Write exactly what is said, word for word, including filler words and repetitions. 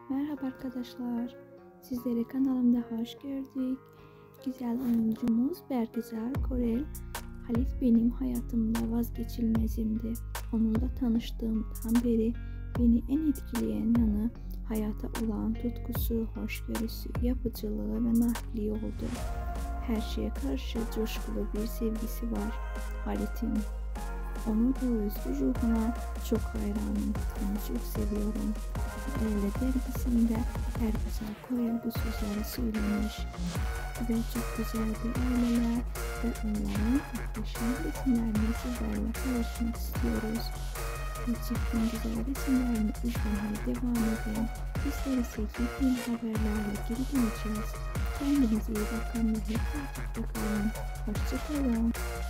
Merhaba arkadaşlar. Sizleri kanalımda hoş gördük. Güzel oyuncumuz Bergüzar Korel. Halit benim hayatımda vazgeçilmezimdi. Onunla tanıştığımdan beri beni en etkileyen yanı hayata olan tutkusu, hoşgörüsü, yapıcılığı ve naifliği oldu. Her şeye karşı coşkulu bir sevgisi var Halit'in. Onun bu özgür ruhuna çok hayranım. Onu çok seviyorum. Öyle dergisinde Bergüzar Korel bu sözleri söylemiş. Ve çok güzel bir aileler ve onların muhteşem resimlerini sizlerle paylaşmak istiyoruz. Gerçekten güzel resimlerini izlemeye devam edin. Bizleri sevdiğim haberlerle geri döneceğiz. Kendinize iyi bakın ve hep takipte kalın. Hoşçakalın.